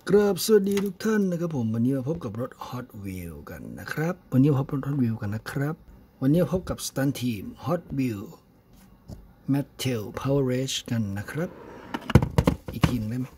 กราบสวัสดีทุกท่านนะครับผมวันนี้มาพบกับรถ Hot Wheels กันนะครับวันนี้พบกับรถ Hot Wheels กันนะครับวันนี้พบกับสตันทีม Hot Wheels Mattel Power Rage กันนะครับอีกทีนึงได้ไหม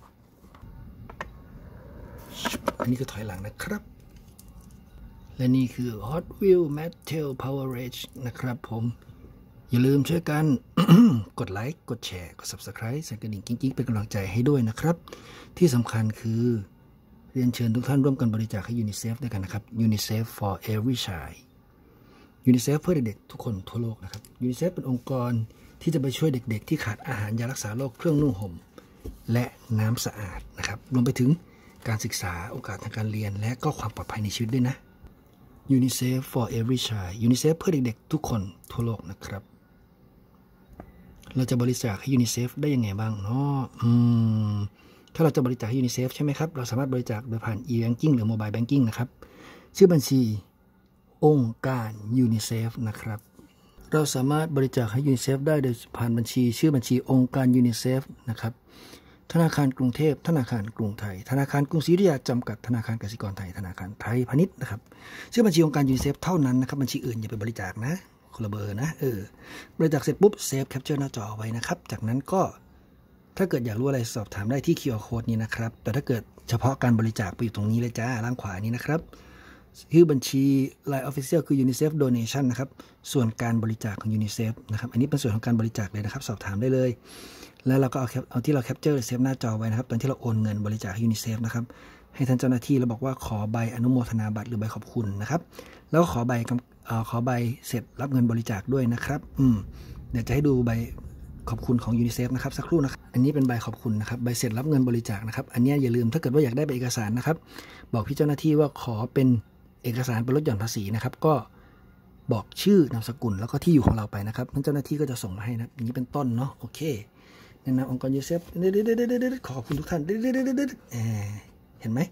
อันนี้ก็ถอยหลังนะครับและนี่คือ Hot Wheels Mattel Power Rage นะครับผมอย่าลืมช่วยกัน กดไลค์กดแชร์กด Subscribe สั่นกระดิ่งกิ๊งๆเป็นกำลังใจให้ด้วยนะครับที่สำคัญคือเรียนเชิญทุกท่านร่วมกันบริจาคให้ยูนิเซฟด้วยกันนะครับ UNICEF for every child UNICEF เพื่อเด็กๆทุกคนทั่วโลกนะครับ UNICEF เป็นองค์กรที่จะไปช่วยเด็กๆที่ขาดอาหารยารักษาโรคเครื่องนุ่งห่มและน้ำสะอาดนะครับรวมไปถึงการศึกษาโอกาสทางการเรียนและก็ความปลอดภัยในชีวิตด้วยนะ UNICEF for every child UNICEF เพื่อเด็กๆทุกคนทั่วโลกนะครับเราจะบริจาคให้ยูนิเซฟได้ยังไงบ้างเนาะถ้าเราจะบริจาคให้ยูนิเซฟใช่ไหมครับเราสามารถบริจาคโดยผ่าน e-banking หรือ mobile banking นะครับชื่อบัญชีองค์การยูนิเซฟนะครับเราสามารถบริจาคให้ยูนิเซฟได้โดยผ่านบัญชีชื่อบัญชีองค์การยูนิเซฟนะครับธนาคารกรุงเทพธนาคารกรุงไทยธนาคารกรุงศรีอยุธยาจำกัดธนาคารกสิกรไทยธนาคารไทยพาณิชย์นะครับชื่อบัญชีองค์การยูนิเซฟเท่านั้นนะครับบัญชีอื่นอย่าไปบริจาคนะคนละเบอร์นะบริจาคเสร็จปุ๊บเซฟแคปเจอร์หน้าจอไว้นะครับจากนั้นก็ถ้าเกิดอยากรู้อะไรสอบถามได้ที่ QR Code นี้นะครับแต่ถ้าเกิดเฉพาะการบริจาคไปอยู่ตรงนี้เลยจ้าล่างขวานี้นะครับชื่อบัญชี Line Official คือ UNICEF Donation นะครับส่วนการบริจาคของ UNICEF นะครับอันนี้เป็นส่วนของการบริจาคเลยนะครับสอบถามได้เลยแล้วเราก็เอาที่เราแคปเจอร์เซฟหน้าจอไว้นะครับตอนที่เราโอนเงินบริจาคให้ UNICEF นะครับให้ท่านเจ้าหน้าที่แล้วบอกว่าขอใบอนุโมทนาบัตรหรือใบขอบคุณนะครับแล้วก็ขอใบเสร็จรับเงินบริจาคด้วยนะครับเดี๋ยวจะให้ดูใบขอบคุณของยูนิเซฟนะครับสักครู่นะครับอันนี้เป็นใบขอบคุณนะครับใบเสร็จรับเงินบริจาคนะครับอันนี้อย่าลืมถ้าเกิดว่าอยากได้ใบเอกสารนะครับบอกพี่เจ้าหน้าที่ว่าขอเป็นเอกสารเป็นลดหย่อนภาษีนะครับก็บอกชื่อนามสกุลแล้วก็ที่อยู่ของเราไปนะครับท่านเจ้าหน้าที่ก็จะส่งมาให้นะอย่างนี้เป็นต้นเนาะโอเคในนามองค์กรยูนิเซฟขอบคุณทุกท่านเห็นไหม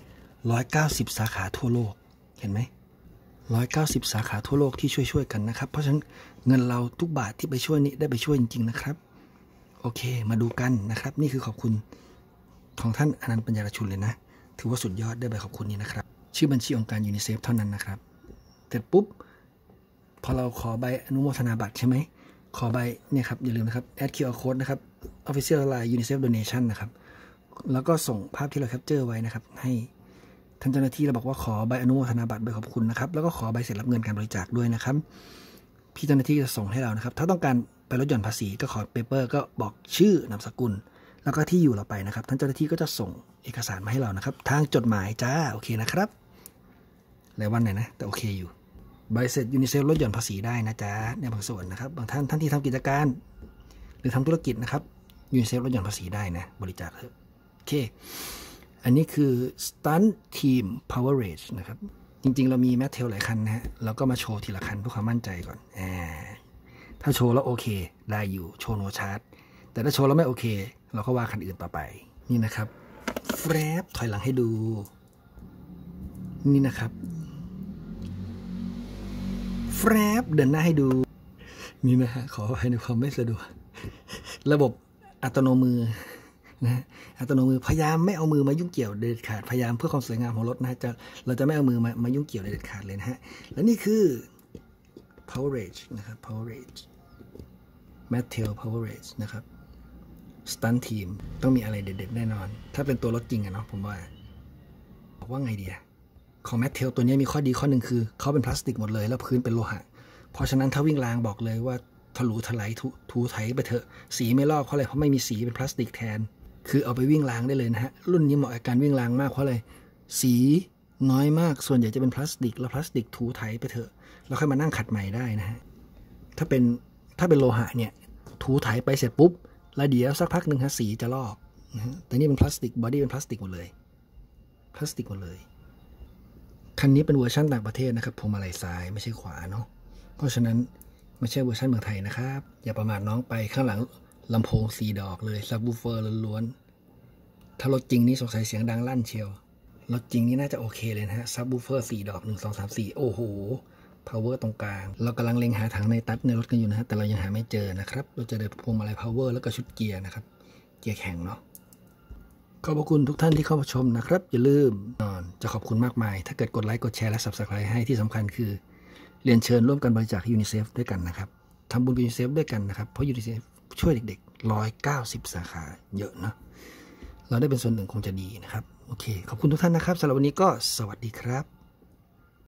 190สาขาทั่วโลกเห็นไหม190สาขาทั่วโลกที่ช่วยกันนะครับเพราะฉะนั้นเงินเราทุกบาทที่ไปช่วยนี้ได้ไปช่วยจริงๆนะครับโอเคมาดูกันนะครับนี่คือขอบคุณของท่านอนันต์ปัญญารชุนเลยนะถือว่าสุดยอดได้ใบขอบคุณนี้นะครับชื่อบัญชีองค์การยูนิเซฟเท่านั้นนะครับเสร็จปุ๊บพอเราขอใบอนุโมทนาบัตรใช่ไหมขอใบเนี่ยครับอย่าลืมนะครับ add QR code นะครับ official line UNICEF donation นะครับแล้วก็ส่งภาพที่เราแคปเจอร์ไว้นะครับให้ท่านเจ้าหน้าที่เราบอกว่าขอใบอนุโมทนาบัตรใบขอบคุณนะครับแล้วก็ขอใบเสร็จรับเงินการบริจาคด้วยนะครับพี่เจ้าหน้าที่จะส่งให้เรานะครับถ้าต้องการไปลดหย่อนภาษีก็ขอเปเปอร์ก็บอกชื่อนามสกุลแล้วก็ที่อยู่เราไปนะครับท่านเจ้าหน้าที่ก็จะส่งเอกสารมาให้เรานะครับทางจดหมายจ้าโอเคนะครับหลายวันหน่อยนะแต่โอเคอยู่ใบเสร็จยูนิเซฟลดหย่อนภาษีได้นะจ๊ะในบางส่วนนะครับบางท่านที่ทำกิจการหรือทำธุรกิจนะครับยูนิเซฟลดหย่อนภาษีได้นะบริจาคเถอะโอเคอันนี้คือ Stunt Team Power Rage นะครับจริงๆเรามีแมทเทลหลายคันนะฮะเราก็มาโชว์ทีละคันเพื่อความมั่นใจก่อนถ้าโชว์แล้วโอเคได้อยู่โชว์โนชาร์ตแต่ถ้าโชว์แล้วไม่โอเคเราก็ว่าคันอื่นต่อไปนี่นะครับแฟบถอยหลังให้ดูนี่นะครับแฟบเดินหน้าให้ดูนี่นะฮะขอให้ในความไม่สะดวกระบบอัตโนมือนะอัตโนมือพยายามไม่เอามือมายุ่งเกี่ยวเด็ดขาดพยายามเพื่อความสวยงามของรถนะเราจะไม่เอามือมายุ่งเกี่ยวเด็ดขาดเลยนะฮะและนี่คือ Power Rage นะครับ Power Rage Mattel Power Rage นะครับ Stunt Team ต้องมีอะไรเด็ดๆแน่นอนถ้าเป็นตัวรถจริงอะเนาะผมว่าบอกว่าไงดีอะของ Mattel ตัวนี้มีข้อดีข้อหนึ่งคือเขาเป็นพลาสติกหมดเลยแล้วพื้นเป็นโลหะเพราะฉะนั้นถ้าวิ่งรางบอกเลยว่าถลุถลายถูไถไปเถอะสีไม่ลอกเพราะอะไรเพราะไม่มีสีเป็นพลาสติกแทนคือเอาไปวิ่งรางได้เลยนะฮะรุ่นนี้เหมาะกับการวิ่งรางมากเพราะอะไรสีน้อยมากส่วนใหญ่จะเป็นพลาสติกแล้วพลาสติกถูไถไปเถอะแล้วค่อยมานั่งขัดใหม่ได้นะฮะถ้าเป็นโลหะเนี่ยถูไถไปเสร็จปุ๊บแล้วเดี๋ยวสักพักหนึ่งฮะสีจะลอกนะฮะแต่นี่เป็นพลาสติกบอดี้เป็นพลาสติกหมดเลยคันนี้เป็นเวอร์ชันต่างประเทศนะครับพวงมาลัยซ้ายไม่ใช่ขวาเนาะเพราะฉะนั้นไม่ใช่เวอร์ชันเมืองไทยนะครับอย่าประมาทน้องไปข้างหลังลำโพง4 ดอกเลยซับวูเฟอร์ล้วนๆถ้ารถจริงนี่สงสัยเสียงดังลั่นเชียวรถจริงนี่น่าจะโอเคเลยนะฮะซับวูเฟอร์4 ดอก1 2 3 4โอ้โหพาวเวอร์ตรงกลางเรากำลังเล็งหาถังในตัดในรถกันอยู่นะฮะแต่เรายังหาไม่เจอนะครับเราจะได้พวงมาลัยพาวเวอร์แล้วก็ชุดเกียร์นะครับเกียร์แข็งเนาะขอบคุณทุกท่านที่เข้ามาชมนะครับอย่าลืมจะขอบคุณมากมายถ้าเกิดกดไลค์กดแชร์และ Subscribe ให้ที่สำคัญคือเรียนเชิญร่วมกันบริจาคให้ยูนิเซฟด้วยกันนะครับทำบุญกับยูนิเซฟด้วยกันนะครับเพราะยูนิเซฟช่วยเด็กๆ190 สาขาเยอะนะเราได้เป็นส่วนหนึ่งคงจะดีนะครับโอเคขอบคุณทุกท่านนะครับสำหรับวันนี้ก็สวัสดีครับ